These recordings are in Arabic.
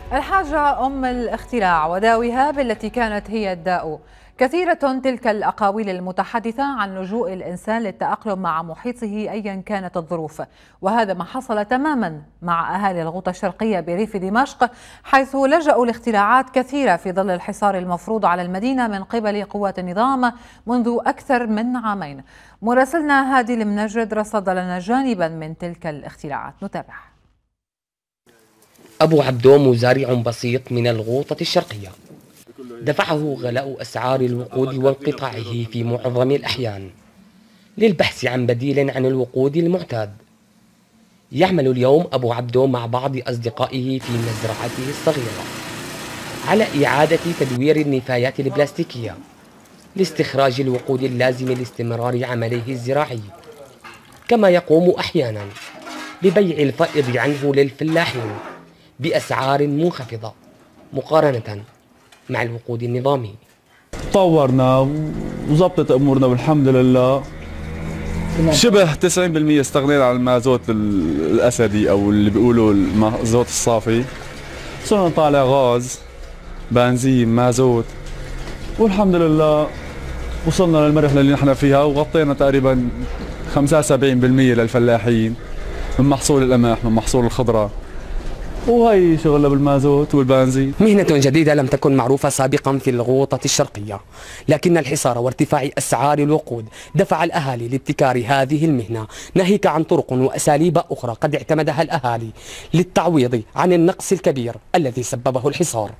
الحاجة أم الاختراع وداويها بالتي كانت هي الداء. كثيرة تلك الأقاويل المتحدثة عن لجوء الإنسان للتأقلم مع محيطه أيا كانت الظروف، وهذا ما حصل تماما مع أهالي الغوطة الشرقية بريف دمشق، حيث لجأوا لاختراعات كثيرة في ظل الحصار المفروض على المدينة من قبل قوات النظام منذ أكثر من عامين. مراسلنا هادي المنجد رصد لنا جانبا من تلك الاختراعات، نتابع. أبو عبدو مزارع بسيط من الغوطة الشرقية، دفعه غلاء أسعار الوقود وانقطاعه في معظم الأحيان للبحث عن بديل عن الوقود المعتاد. يعمل اليوم أبو عبدو مع بعض أصدقائه في مزرعته الصغيرة على إعادة تدوير النفايات البلاستيكية لاستخراج الوقود اللازم لاستمرار عمله الزراعي، كما يقوم أحيانا ببيع الفائض عنه للفلاحين بأسعار منخفضة مقارنة مع الوقود النظامي. طورنا وظبطت أمورنا والحمد لله. شبه 90% استغنينا عن المازوت الأسدي أو اللي بيقولوا المازوت الصافي، صرنا نطالع غاز، بنزين، مازوت، والحمد لله وصلنا للمرحلة اللي نحن فيها وغطينا تقريبا 75% للفلاحين من محصول القمح، من محصول الخضرة، وهي شغلة بالمازوت والبنزين. مهنة جديدة لم تكن معروفة سابقا في الغوطة الشرقية، لكن الحصار وارتفاع أسعار الوقود دفع الأهالي لابتكار هذه المهنة، ناهيك عن طرق وأساليب أخرى قد اعتمدها الأهالي للتعويض عن النقص الكبير الذي سببه الحصار.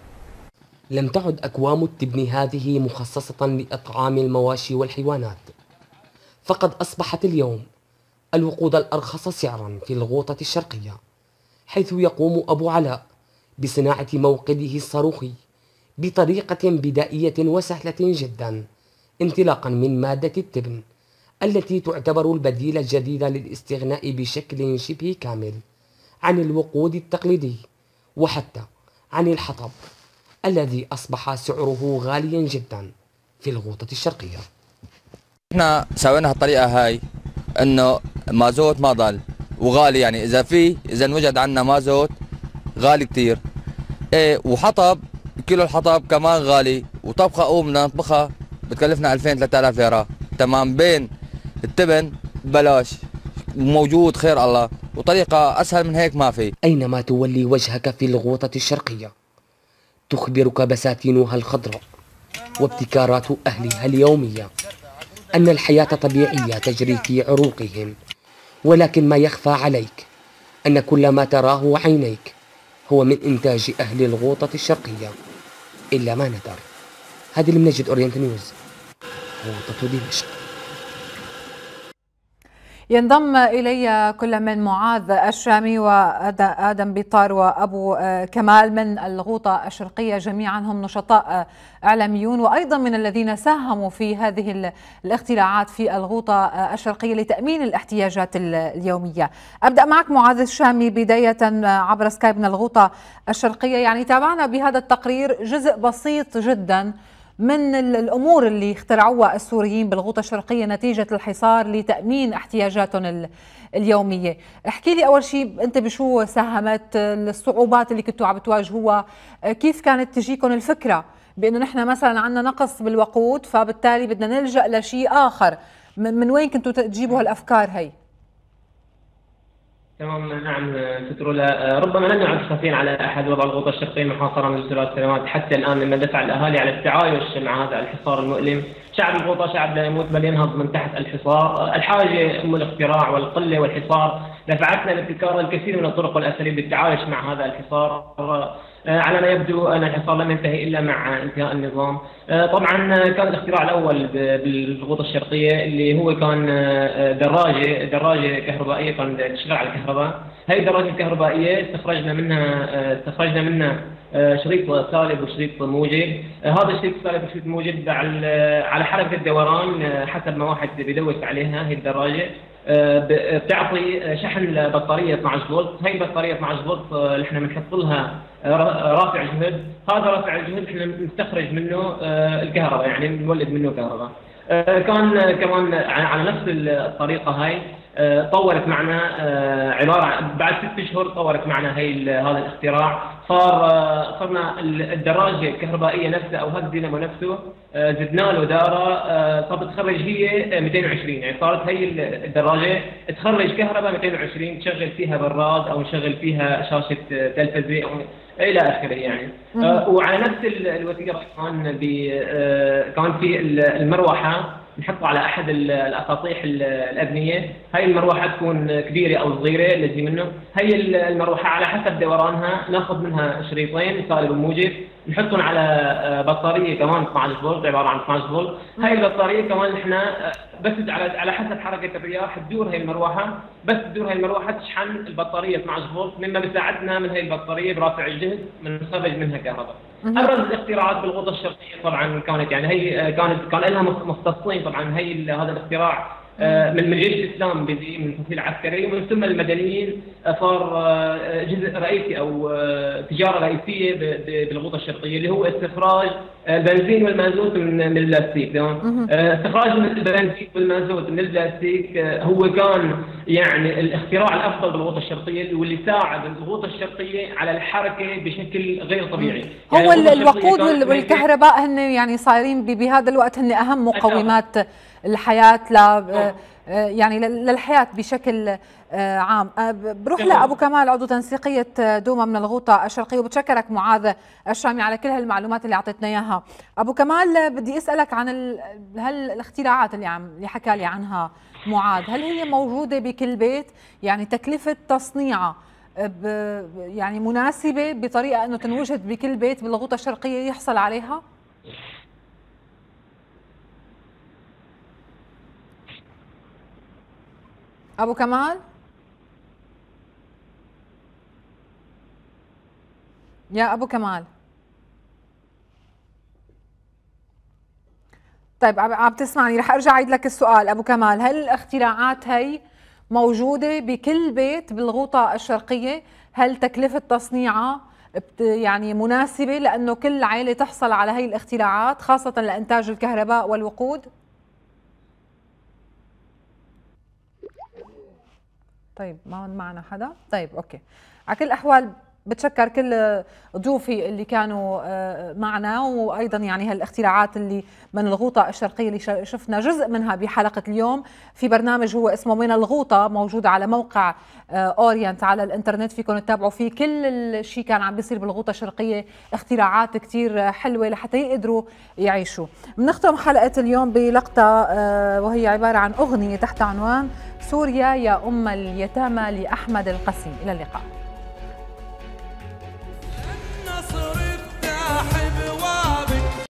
لم تعد أكوام التبن هذه مخصصة لإطعام المواشي والحيوانات، فقد أصبحت اليوم الوقود الأرخص سعرا في الغوطة الشرقية، حيث يقوم أبو علاء بصناعة موقده الصاروخي بطريقة بدائية وسهلة جدا، انطلاقا من مادة التبن التي تعتبر البديل الجديد للاستغناء بشكل شبه كامل عن الوقود التقليدي وحتى عن الحطب الذي أصبح سعره غاليا جدا في الغوطة الشرقية. احنا سوينا هالطريقة هاي انه مازوت ما ضل وغالي، يعني اذا وجد عنا مازوت غالي كتير، وحطب، كيلو الحطب كمان غالي، وطبخة بدنا نطبخها بتكلفنا 2000 3000 ليرة، تمام. بين التبن بلاش موجود خير الله، وطريقة اسهل من هيك ما في. أينما تولي وجهك في الغوطة الشرقية تخبرك بساتينها الخضراء وابتكارات أهلها اليومية أن الحياة طبيعية تجري في عروقهم، ولكن ما يخفى عليك أن كل ما تراه عينيك هو من إنتاج أهل الغوطة الشرقية إلا ما ندر. هذه المنجد أورينت نيوز، غوطة دمشق. ينضم إلي كل من معاذ الشامي وآدم بيطار وأبو كمال من الغوطة الشرقية، جميعا هم نشطاء إعلاميون وأيضا من الذين ساهموا في هذه الاختراعات في الغوطة الشرقية لتأمين الاحتياجات اليومية. أبدأ معك معاذ الشامي بداية عبر سكايب من الغوطة الشرقية. يعني تابعنا بهذا التقرير جزء بسيط جدا من الأمور اللي اخترعوها السوريين بالغوطة الشرقية نتيجة الحصار لتأمين احتياجاتهم اليومية. احكي لي أول شيء أنت بشو ساهمت، الصعوبات اللي كنتوا عم بتواجهوها، كيف كانت تجيكم الفكرة بأنه نحن مثلا عندنا نقص بالوقود فبالتالي بدنا نلجأ لشيء آخر، من وين كنتوا تجيبوا هالأفكار هي؟ تمام، نعم سترولا. ربما لم نعد خافين على احد. وضع الغوطه الشرقيه محاصره منذ 3 سنوات حتى الان، مما دفع الاهالي على التعايش مع هذا الحصار المؤلم. شعب الغوطه شعب لا يموت بل ينهض من تحت الحصار. الحاجه ام الاختراع، والقله والحصار دفعتنا لابتكار الكثير من الطرق والاساليب للتعايش مع هذا الحصار. على ما يبدو ان الحصار لم ينتهي الا مع انتهاء النظام. طبعا كان الاختراع الاول بالغوطه الشرقيه اللي هو كان دراجه كهربائيه كانت تشتغل على الكهرباء. هذه الدراجه الكهربائيه استخرجنا منها شريط سالب وشريط موجب. هذا الشريط السالب والشريط الموجب على حركه الدوران حسب ما واحد بيدوس عليها. هي الدراجه بتعطي شحن لبطاريه 12 فولت. هي البطاريه 12 فولت اللي احنا بنحط لها رافع جهد. هذا رافع الجهد احنا نستخرج منه الكهرباء، يعني نولد منه كهرباء. كان كمان على نفس الطريقه هاي طورت معنا عباره بعد 6 اشهر طورت معنا هذا الاختراع. صرنا الدراجه الكهربائيه نفسها او هذا الدينامو نفسه زدنا له داره صارت تخرج هي 220، يعني صارت هي الدراجه تخرج كهرباء 220 تشغل فيها براد او نشغل فيها شاشه تلفزه او الى اخره يعني. وعلى نفس الوتيره كان في المروحه نحطه على احد الاساطيح الابنيه. هاي المروحه تكون كبيره او صغيره اللي منه. هي المروحه على حسب دورانها ناخذ منها شريطين سالب وموجب نحطهم على بطاريه كمان 12 فولت، عباره عن 12 فولت. هاي البطاريه كمان احنا بس على حسب حركه الرياح تدور هاي المروحه، بس تدور هاي المروحه تشحن البطاريه 12 فولت، مما بيساعدنا من هاي البطاريه برافع الجهد نخرج منها كهرباء. ابرز الاختراعات بالغوطه الشرقيه طبعا كانت يعني هي كان لها مختصين طبعا. هذا الاختراع من جيش الاسلام من التفصيل العسكري، ومن ثم المدنيين صار جزء رئيسي او تجاره رئيسيه بالغوطه الشرقيه، اللي هو استخراج البنزين والمازوت من البلاستيك. تمام. استخراج البنزين والمازوت من البلاستيك هو كان يعني الاختراع الافضل بالغوطه الشرقيه، واللي ساعد الغوطه الشرقيه على الحركه بشكل غير طبيعي. يعني هو الوقود والكهرباء هن يعني صايرين بهذا الوقت هن اهم مقومات الحياة يعني للحياة بشكل عام. بروح لأبو كمال عضو تنسيقية دوما من الغوطة الشرقية، وبتشكرك معاذ الشامي على كل هالمعلومات اللي أعطيتنا إياها. أبو كمال بدي أسألك عن الاختراعات اللي حكى لي عنها معاذ، هل هي موجودة بكل بيت؟ يعني تكلفة تصنيعها يعني مناسبة بطريقة أنه تنوجد بكل بيت بالغوطة الشرقية يحصل عليها؟ أبو كمال؟ يا أبو كمال. طيب عم تسمعني، رح أرجع أعيد لك السؤال. أبو كمال، هل الاختراعات هي موجودة بكل بيت بالغوطة الشرقية؟ هل تكلفة تصنيعها يعني مناسبة لأنه كل عائلة تحصل على هي الاختراعات خاصة لإنتاج الكهرباء والوقود؟ طيب ما معنا حدا؟ طيب اوكي. على كل الاحوال بتشكر كل ضيوفي اللي كانوا معنا، وايضا يعني هالاختراعات اللي من الغوطه الشرقيه اللي شفنا جزء منها بحلقه اليوم في برنامج هو اسمه من الغوطه، موجود على موقع اورينت على الانترنت، فيكم تتابعوا فيه كل الشيء كان عم بيصير بالغوطه الشرقيه، اختراعات كثير حلوه لحتى يقدروا يعيشوا. بنختم حلقه اليوم بلقطه وهي عباره عن اغنيه تحت عنوان سوريا يا ام اليتامى لاحمد القسيم. الى اللقاء.